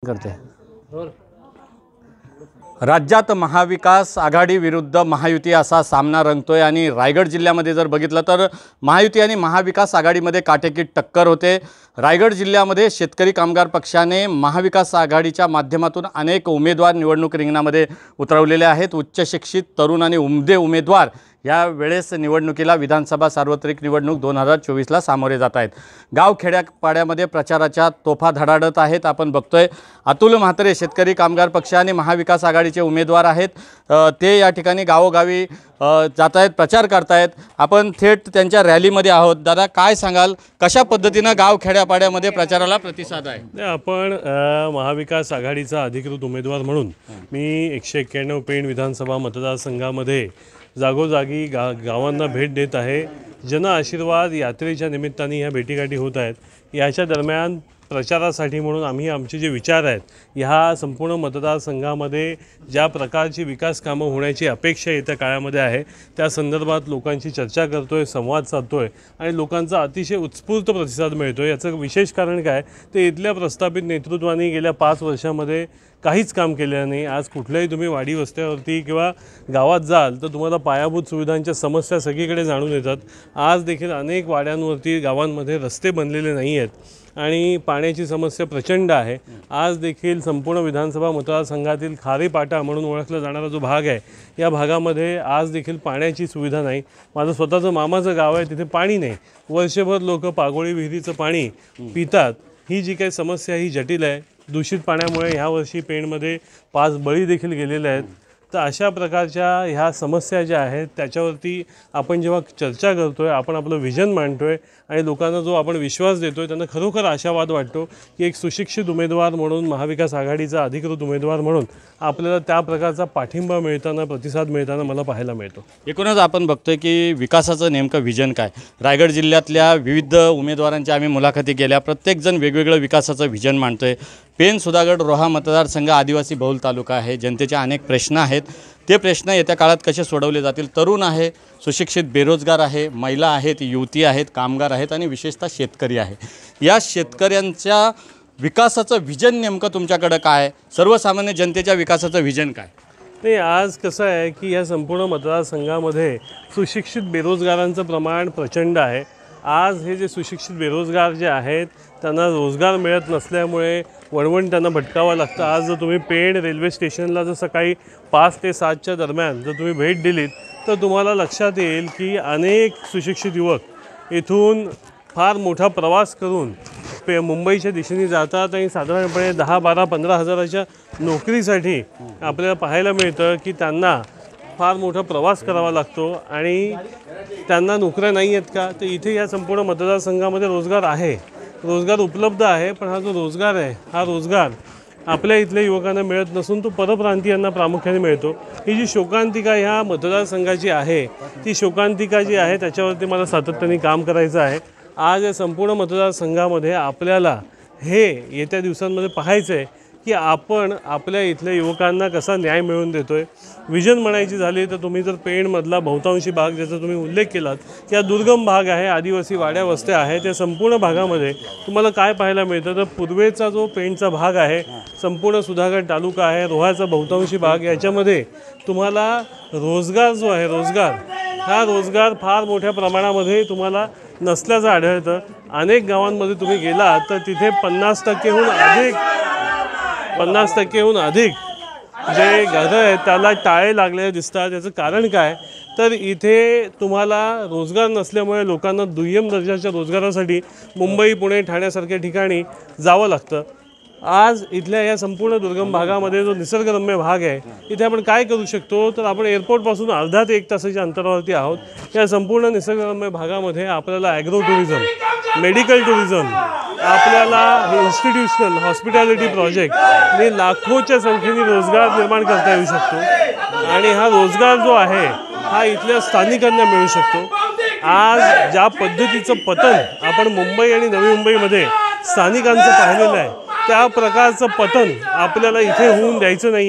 करते राज्यात महाविकास आघाडी विरुद्ध महायुती असा सामना रंगतोय आणि रायगड जिल्ह्यामध्ये जर बघितलं तर महायुती आणि महाविकास आघाडीमध्ये काटेकी टक्कर होते। रायगड जिल्ह्यामध्ये शेतकरी कामगार पक्षाने महाविकास आघाडीच्या माध्यमातून अनेक उमेदवार निवडणूक रिंगणामध्ये उतरवलेले आहेत। उच्च शिक्षित तरुण आणि उमदे उमेदवार या वेळेस निवडणुकीला विधानसभा सार्वत्रिक निवडणूक 2024ला सामोरे जात आहेत। गाव खेड्यापाड्यामध्ये प्रचाराच्या तोफा धडाडत आहेत। आपण बघतोय अतुल म्हात्रे शेतकरी कामगार पक्ष आणि महाविकास आघाडीचे उमेदवार आहेत, ते या ठिकाणी गावोगावी जात आहेत, प्रचार करतायत। आपण थेट त्यांच्या रॅलीमध्ये आहोत। दादा, काय सांगाल, कशा पद्धतीने गाव खेड्यापाड्यामध्ये प्रचाराला प्रतिसाद आहे? आपण महाविकास आघाडीचा अधिकृत उमेदवार म्हणून मी 191 पेण विधानसभा मतदारसंघामध्ये जागोजागी गावांना भेट देत आहे। जन आशीर्वाद यात्रेच्या निमित्ताने ह्या भेटीगाठी होत आहेत। याच्या दरम्यान प्रचारासाठी म्हणून आम्ही आमचे जे विचार आहेत, ह्या संपूर्ण मतदारसंघामध्ये ज्या प्रकारची विकास कामं होण्याची अपेक्षा येत्या काळामध्ये आहे त्या संदर्भात लोकांची चर्चा करतोय, संवाद साधतोय आणि लोकांचा अतिशय उत्स्फूर्त प्रतिसाद मिळतोय। याचं विशेष कारण काय, ते इथल्या प्रस्थापित नेतृत्वाने गेल्या 5 वर्षामध्ये काहीच काम केलेलं नाही। आज कुठल्याही तुम्ही वाडी वस्त्यावरती किंवा गावात जाल तर तुम्हाला पायाभूत सुविधांच्या समस्या सगळीकडे जाणून येतात। आज देखील अनेक वाड्यांवरती गावांमध्ये रस्ते बनलेले नाही आहेत आणि पाण्याची समस्या प्रचंड आहे। आज देखील संपूर्ण विधानसभा मतदारसंघातील खारीपाटा म्हणून ओळखला जाणारा जो भाग आहे, या भागामध्ये आज देखील पाण्याची सुविधा नाही। माझं स्वतःचं मामाचं गाव आहे, तिथे पाणी नाही। वर्षभर लोक पागोळी विहिरीचं पाणी पितात। ही जी काही समस्या ही जटिल आहे। दूषित पाण्यामुळे ह्या वर्षी पेणमध्ये 5 बळी देखील गेलेले आहेत। तर अशा प्रकारच्या ह्या समस्या ज्या आहेत त्याच्यावरती आपण जेव्हा चर्चा करतोय, आपण आपलं विजन मांडतोय आणि लोकांना जो आपण विश्वास देतोय त्यांना खरोखर आशावाद वाटतो की एक सुशिक्षित उमेदवार म्हणून, महाविकास आघाडीचा अधिकृत उमेदवार म्हणून आपल्याला त्या प्रकारचा पाठिंबा मिळताना, प्रतिसाद मिळताना मला पाहायला मिळतो। एकूणच आपण बघतोय की विकासाचं नेमकं विजन काय। रायगड जिल्ह्यातल्या विविध उमेदवारांच्या आम्ही मुलाखती केल्या, प्रत्येकजण वेगवेगळं विकासाचं विजन मांडतोय। पेण सुधागड रोहा मतदारसंघ आदिवासी बहुल तालुका आहे। जनतेचे अनेक प्रश्न आहेत, ते प्रश्न येत्या काळात कसे सोडवले जातील। तरुण आहे, सुशिक्षित बेरोजगार आहे, महिला आहेत, युवती आहेत, कामगार आहेत आणि विशेषतः शेतकरी आहे। या शेतकऱ्यांच्या विकासाचं विजन नेमकं तुमच्याकडे काय, सर्वसामान्य जनतेच्या विकासाचं विजन काय? नाही, आज कसं आहे की या संपूर्ण मतदारसंघामध्ये सुशिक्षित बेरोजगारांचं प्रमाण प्रचंड आहे। आज हे जे सुशिक्षित बेरोजगार जे आहेत त्यांना रोजगार मिळत नसल्यामुळे वणवण त्यांना भटकावं लागतं। आज जर तुम्ही पेण रेल्वे स्टेशनला जर सकाळी 5 ते 7च्या दरम्यान जर तुम्ही भेट दिलीत तर तुम्हाला लक्षात येईल की अनेक सुशिक्षित युवक इथून फार मोठा प्रवास करून मुंबईच्या दिशेने जातात आणि साधारणपणे 10, 12, 15 हजाराच्या नोकरीसाठी आपल्याला पाहायला मिळतं की त्यांना फार मोठा प्रवास करावा लागतो आणि त्यांना नोकऱ्या नाही आहेत का, तर इथे या संपूर्ण मतदारसंघामध्ये रोजगार आहे, रोजगार उपलब्ध आहे। पण हा जो रोजगार आहे, हा रोजगार आपल्या इथल्या युवकांना मिळत नसून तो परप्रांतीयांना प्रामुख्याने मिळतो। ही जी शोकांतिका ह्या मतदारसंघाची आहे, ती शोकांतिका जी आहे त्याच्यावरती मला सातत्याने काम करायचं आहे। आज या संपूर्ण मतदारसंघामध्ये आपल्याला हे येत्या दिवसांमध्ये पाहायचं आहे की आपण आपल्या इथल्या युवकांना कसा न्याय मिळवून देतोय। विजन म्हणायची झाली तर तुम्ही जर पेणमधला बहुतांशी भाग ज्याचा तुम्ही उल्लेख केलात की हा दुर्गम भाग आहे, आदिवासी वाड्या वस्त्या आहेत, त्या संपूर्ण भागामध्ये तुम्हाला काय पाहायला मिळतं तर पूर्वेचा जो पेणचा भाग आहे, संपूर्ण सुधागड तालुका आहे, रोहाचा बहुतांशी भाग, याच्यामध्ये तुम्हाला रोजगार जो आहे, हा रोजगार फार मोठ्या प्रमाणामध्ये तुम्हाला नसल्याचं आढळतं। अनेक गावांमध्ये तुम्ही गेलात तर तिथे 50%हून अधिक जे घरं आहेत त्याला टाळे लागलेले दिसतात। याचं कारण काय, तर इथे तुम्हाला रोजगार नसल्यामुळे लोकांना दुय्यम दर्जाच्या रोजगारासाठी मुंबई, पुणे, ठाण्यासारख्या ठिकाणी जावं लागतं। आज इथल्या या संपूर्ण दुर्गम भागामध्ये जो निसर्गरम्य भाग आहे, इथे आपण काय करू शकतो तर आपण एअरपोर्टपासून अर्धा ते 1 तासाच्या अंतरावरती आहोत। या संपूर्ण निसर्गरम्य भागामध्ये आपल्याला ॲग्रो टुरिझम, मेडिकल टुरिझम, आपल्याला इन्स्टिट्यूशनल हॉस्पिटॅलिटी प्रोजेक्ट आणि लाखोच्या संख्येने रोजगार निर्माण करता येऊ शकतो आणि हा रोजगार जो आहे हा इथल्या स्थानिकांना मिळू शकतो। आज ज्या पद्धतीचं पतन आपण मुंबई आणि नवी मुंबईमध्ये स्थानिकांचं पाहिलेलं आहे, त्या प्रकारचं पतन आपल्याला इथे होऊन द्यायचं नाही आहे।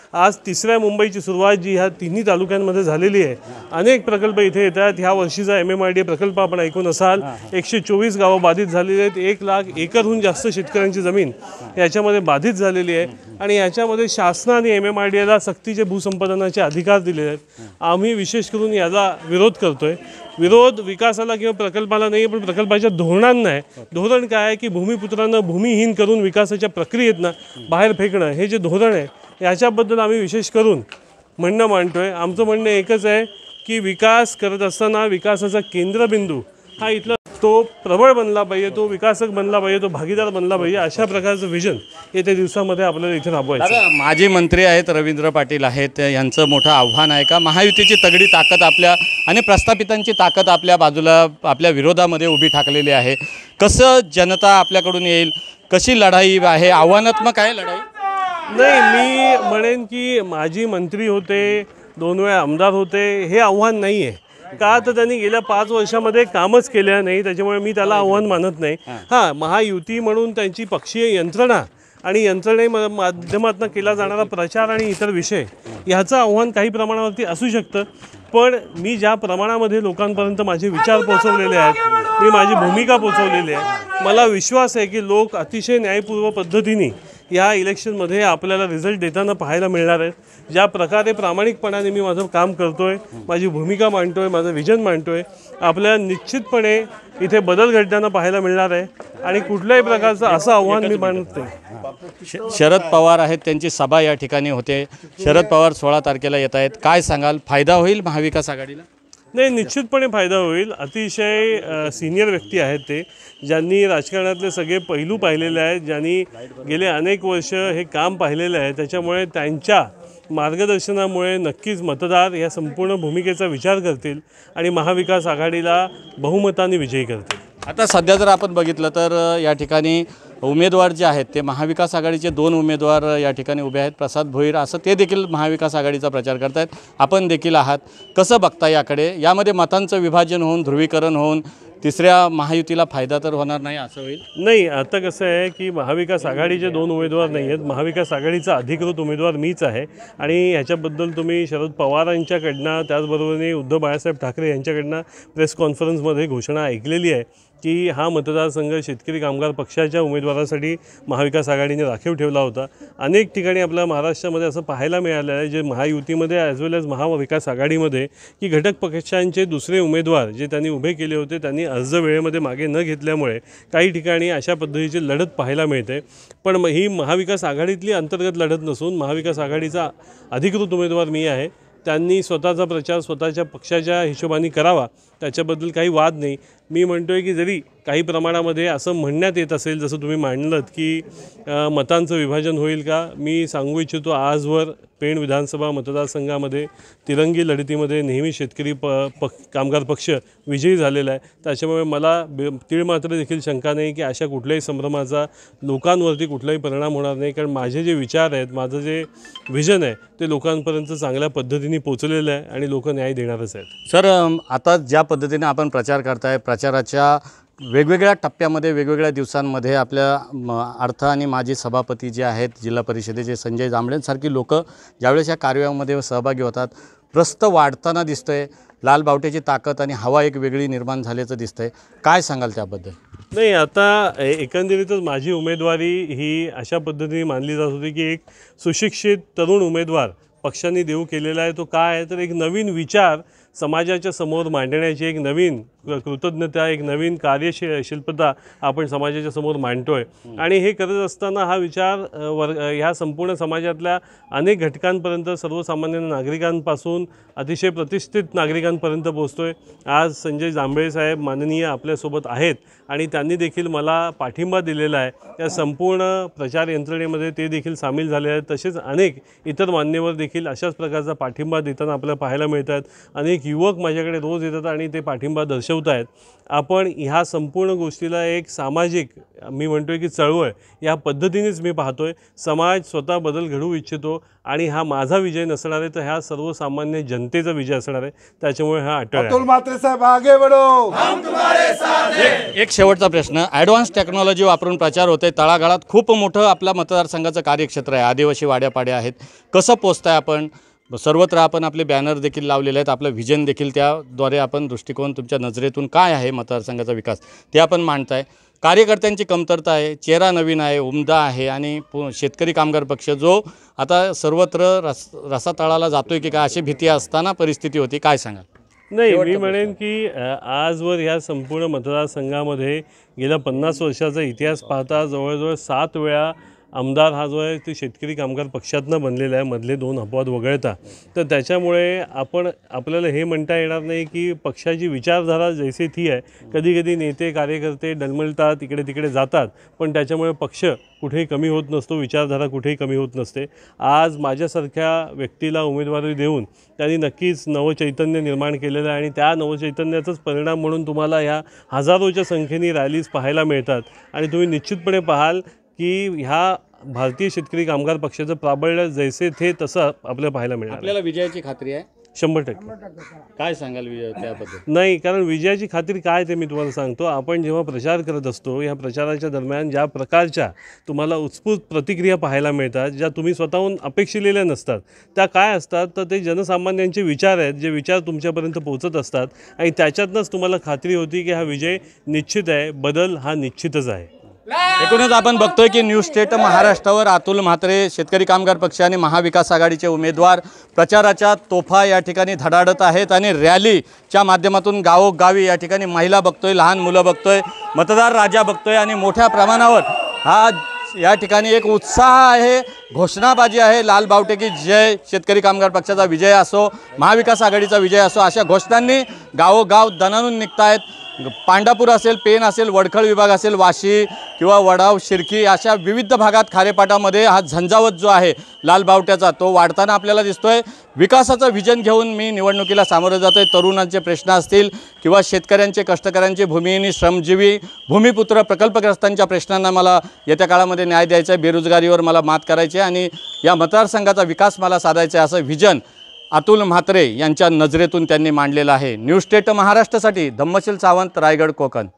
आज तिसऱ्या मुंबईची सुरुवात जी ह्या तिन्ही तालुक्यांमध्ये झालेली आहे. अनेक प्रकल्प इथे येतात. ह्या वर्षीचा MMRDA प्रकल्प आपण ऐकून असाल. 124 गावं बाधित झालेली आहेत. 1 लाख एकरहून जास्त शेतकऱ्यांची जमीन याच्यामध्ये बाधित झालेली आहे आणि याच्यामध्ये शासनाने MMRDAला सक्तीचे भूसंपादनाचे अधिकार दिलेले आहेत. आम्ही विशेष करून याला विरोध करतोय. विरोध विकासाला किंवा प्रकल्पाला नाही, पण प्रकल्पाच्या धोरणांना आहे. धोरण काय आहे की भूमिपुत्रांना भूमिहीन करून विकासाच्या प्रक्रियेतनं बाहेर फेकणं, हे जे धोरण आहे याच्याबद्दल आम्ही विशेष करून म्हणणं मांडतोय. आमचं म्हणणं एकच आहे की विकास करत असताना विकासाचा केंद्रबिंदू हा इथला तो प्रबळ बनला पाहिजे, तो विकासक बनला पाहिजे, तो भागीदार बनला पाहिजे. अशा प्रकारचं विजन येत्या दिवसामध्ये आपल्याला इथे राबवायचं. दादा, माजी मंत्री आहेत रवींद्र पाटील आहेत, यांचं मोठं आव्हान आहे का महायुतीची तगडी ताकद आपल्या आणि प्रस्थापितांची ताकद आपल्या बाजूला आपल्या विरोधामध्ये उभी ठाकलेली आहे. कसं जनता आपल्याकडून येईल, कशी लढाई आहे, आव्हानात्मक आहे लढाई? नाही, मी म्हणेन की माजी मंत्री होते, 2 वेळा आमदार होते, हे आव्हान नाही आहे. का तर त्यांनी गेल्या 5 वर्षामध्ये कामच केलं नाही, त्याच्यामुळे मी त्याला आव्हान मानत नाही. हां, महायुती म्हणून त्यांची पक्षीय यंत्रणा आणि यंत्रणे माध्यमातून केला जाणारा प्रचार आणि इतर विषय ह्याचं आव्हान काही प्रमाणावरती असू शकतं. पण मी ज्या प्रमाणामध्ये लोकांपर्यंत माझे विचार पोहोचवलेले आहेत, मी माझी भूमिका पोहोचवलेली आहे, मला विश्वास आहे की लोक अतिशय न्यायपूर्व पद्धतीने या इलेक्शनमध्ये आपल्याला रिझल्ट देताना पाहायला मिळणार आहेत. ज्या प्रकारे प्रामाणिकपणाने मी माझं काम करतोय, माझी भूमिका मांडतोय, माझं विजन मांडतोय, आपल्याला निश्चितपणे इथे बदल घडताना पाहायला मिळणार आहे आणि कुठल्याही प्रकारचं असं आव्हान मी मानत नाही. शरद पवार आहेत, त्यांची सभा या ठिकाणी होते. शरद पवार 16 तारखेला येत आहेत. काय सांगाल, फायदा होईल महाविकास आघाडीला? नाही, निश्चितपणे फायदा होईल. अतिशय सिनियर व्यक्ती आहेत ते, ज्यांनी राजकारणातले सगळे पैलू पाहिलेले आहेत, ज्यांनी गेले अनेक वर्ष हे काम पाहिलेलं आहे. त्याच्यामुळे त्यांच्या मार्गदर्शनामुळे नक्कीच मतदार या संपूर्ण भूमिकेचा विचार करतील आणि महाविकास आघाडीला बहुमताने विजयी करतील. आता सध्या जर आपण बघितलं तर या ठिकाणी उमेदवार जे आहेत ते महाविकास आघाडीचे 2 उमेदवार या ठिकाणी उभे आहेत. प्रसाद भोईर असं ते देखील महाविकास आघाडीचा प्रचार करतायत. आपण देखील आहात. कसं बघता याकडे? यामध्ये मतांचं विभाजन होऊन, ध्रुवीकरण होऊन तिसऱ्या महायुतीला फायदा तर होणार नाही असं होईल? नाही, आता कसं आहे की महाविकास आघाडीचे 2 उमेदवार नाही आहेत. महाविकास आघाडीचा अधिकृत उमेदवार मीच आहे आणि ह्याच्याबद्दल तुम्ही शरद पवारांच्याकडनं, त्याचबरोबरीने उद्धव बाळासाहेब ठाकरे यांच्याकडनं प्रेस कॉन्फरन्समध्ये घोषणा ऐकलेली आहे की हा मतदारसंघ शेतकरी कामगार पक्षाच्या उमेदवारासाठी महाविकास आघाडीने राखीव ठेवला होता. अनेक ठिकाणी आपल्या महाराष्ट्रामध्ये असं पाहायला मिळालं आहे, जे महायुतीमध्ये ॲज वेल एज महाविकास आघाडीमध्ये, की घटक पक्षांचे दुसरे उमेदवार जे त्यांनी उभे केले होते त्यांनी अर्ज वेळेमध्ये मागे न घेतल्यामुळे काही ठिकाणी अशा पद्धतीची लढत पाहायला मिळते. पण ही महाविकास आघाडीतली अंतर्गत लढत नसून महाविकास आघाडीचा अधिकृत उमेदवार मी आहे. त्यांनी स्वतःचा प्रचार स्वतःच्या पक्षाच्या हिशोबाने करावा, त्याच्याबद्दल काही वाद नाही. मी म्हणतो आहे की जरी काही प्रमाणामध्ये असं म्हणण्यात येत असेल, जसं तुम्ही मांडलं की मतांचं विभाजन होईल का, मी सांगू इच्छितो आजवर पेण विधानसभा मतदारसंघामध्ये तिरंगी लढतीमध्ये नेहमी शेतकरी कामगार पक्ष विजयी झालेला आहे. त्याच्यामुळे मला तीळ मात्र देखील शंका नाही की अशा कुठल्याही संभ्रमाचा लोकांवरती कुठलाही परिणाम होणार नाही. कारण माझे जे विचार आहेत, माझं जे विजन आहे ते लोकांपर्यंत चांगल्या पद्धतीने पोचलेलं आहे आणि लोक न्याय देणारच आहेत. सर, आता ज्या पद्धतीने आपण प्रचार करताय, प्रचाराच्या वेगवेगळ्या टप्प्यामध्ये वेगवेगळ्या दिवसांमध्ये आपल्या अर्थ आणि माजी सभापती जे आहेत जिल्हा परिषदेचे संजय जांभळेंसारखी लोक ज्यावेळेस या कार्यामध्ये सहभागी होतात, प्रस्त वाढताना दिसतंय. लाल बावट्याची ताकद आणि हवा एक वेगळी निर्माण झाल्याचं दिसतंय. काय सांगाल त्याबद्दल? नाही, आता एकंदरीतच माझी उमेदवारी ही अशा पद्धतीने मानली जात होती की एक सुशिक्षित तरुण उमेदवार पक्षाने देऊ केलेला आहे. तो काय आहे तर एक नवीन विचार समाजाच्या समोर मांडण्याची एक नवीन कृतज्ञता, एक नवीन कार्यशिल्पता आपण समाजाच्या समोर मांडतोय. आणि हे करत असताना हा विचार ह्या संपूर्ण समाजातल्या अनेक घटकांपर्यंत, सर्वसामान्य नागरिकांपासून अतिशय प्रतिष्ठित नागरिकांपर्यंत पोहोचतोय. आज संजय जांभळे साहेब माननीय आपल्यासोबत आहेत आणि त्यांनी देखील मला पाठिंबा दिलेला आहे. या संपूर्ण प्रचार यंत्रणेमध्ये ते देखील सामील झाले आहेत. तसेच अनेक इतर मान्यवर देखील अशाच प्रकारचा पाठिंबा देताना आपल्याला पाहायला मिळतात. अनेक युवक माझ्याकडे रोज येतात आणि ते पाठिंबा दर्शवत आहेत. आपण ह्या संपूर्ण गोष्टीला एक सामाजिक, मी म्हणतोय की चळवळ या पद्धतीनेच मी पाहतोय. समाज स्वतः बदल घडवू इच्छितो आणि हा माझा विजय नसणार आहे, तर ह्या सर्वसामान्य जनतेचा विजय असणार आहे. त्याच्यामुळे हा अटळ आहे. अतुल म्हात्रे साहेब आगे बढ़ो. एक शेवटचा प्रश्न, ॲडव्हान्स टेक्नॉलॉजी वापरून प्रचार होते, तळागाळात खूप मोठं आपल्या मतदारसंघाचं कार्यक्षेत्र आहे, आदिवासी वाड्यापाड्या आहेत, कसं पोचताय आपण? सर्वत्र आपण आपले बॅनर देखील लावलेले आहेत, आपलं व्हिजन देखील त्याद्वारे आपण दृष्टिकोन तुमच्या नजरेतून काय आहे मतदारसंघाचा विकास ते आपण मांडताय. कार्यकर्त्यांची कमतरता आहे, चेहरा नवीन आहे, उमदा आहे आणि शेतकरी कामगार पक्ष जो आता सर्वत्र रसातळाला जातोय की काय अशी भीती असताना परिस्थिती होती, काय सांगाल? नाही, मी म्हणेन की आजवर ह्या संपूर्ण मतदारसंघामध्ये गेल्या 50 वर्षाचा इतिहास पाहता जवळजवळ 7 वेळा आमदार हा जो आहे ते शेतकरी कामगार पक्षातनं बनलेला आहे, मधले 2 अपवाद वगळता. तर त्याच्यामुळे आपल्याला हे म्हणता येणार नाही की पक्षाची विचारधारा जैसे ती आहे. कधी कधी नेते कार्यकर्ते डलमळतात, इकडे तिकडे जातात, पण त्याच्यामुळे पक्ष कुठेही कमी होत नसतो, विचारधारा कुठेही कमी होत नसते. आज माझ्यासारख्या व्यक्तीला उमेदवारी देऊन त्यांनी नक्कीच नवचैतन्य निर्माण केलेलं आहे आणि त्या नवचैतन्याचाच परिणाम म्हणून तुम्हाला ह्या हजारोच्या संख्येने रॅलीज पाहायला मिळतात. आणि तुम्ही निश्चितपणे पाहाल की ह्या भारतीय शेतकरी कामगार पक्षाचं प्राबल्य जैसे थे तसं आपल्याला पाहायला मिळणार. आपल्याला विजयाची खात्री आहे 100%. काय सांगाल त्याबद्दल? नाही, कारण विजयाची खात्री काय ते मी तुम्हाला सांगतो. आपण जेव्हा प्रचार करत असतो, या प्रचाराच्या दरम्यान ज्या प्रकारच्या तुम्हाला उत्स्फूर्त प्रतिक्रिया पाहायला मिळतात, ज्या तुम्ही स्वतःहून अपेक्षिलेल्या नसतात, त्या काय असतात तर ते जनसामान्यांचे विचार आहेत, जे विचार तुमच्यापर्यंत पोहोचत असतात आणि त्याच्यातनंच तुम्हाला खात्री होती की हा विजय निश्चित आहे, बदल हा निश्चितच आहे. एकूणच आपण बघतोय की न्यूज स्टेट महाराष्ट्रावर अतुल म्हात्रे शेतकरी कामगार पक्ष आणि महाविकास आघाडीचे उमेदवार प्रचाराच्या तोफा या ठिकाणी धडाडत आहेत आणि रॅलीच्या माध्यमातून गावोगावी या ठिकाणी महिला बघतोय, लहान मुलं बघतोय, मतदार राजा बघतोय आणि मोठ्या प्रमाणावर हा या ठिकाणी एक उत्साह आहे, घोषणाबाजी आहे. लाल बावटे की जय, शेतकरी कामगार पक्षाचा विजय असो, महाविकास आघाडीचा विजय असो, अशा घोषणांनी गावोगाव दणाणून निघतायत. पांडापूर असेल, पेन असेल, वडखळ विभाग असेल, वाशी किंवा वडाव, शिर्की अशा विविध भागात खारेपाटामध्ये हा झंझावत जो आहे लाल बावट्याचा तो वाढताना आपल्याला दिसतोय. विकासाचं व्हिजन घेऊन मी निवडणुकीला सामोरं जातोय. तरुणांचे प्रश्न असतील किंवा शेतकऱ्यांचे, कष्टकऱ्यांचे, भूमिहीन, श्रमजीवी, भूमिपुत्र, प्रकल्पग्रस्तांच्या प्रश्नांना मला येत्या काळामध्ये न्याय द्यायचा आहे, बेरोजगारीवर मला मात करायची आहे आणि या मतदारसंघाचा विकास मला साधायचा आहे, असं व्हिजन अतुल म्हात्रे यांच्या नजरेतून त्यांनी मांडलेलं आहे. न्यूज स्टेट महाराष्ट्रासाठी धम्मशील सावंत, रायगड, कोकण.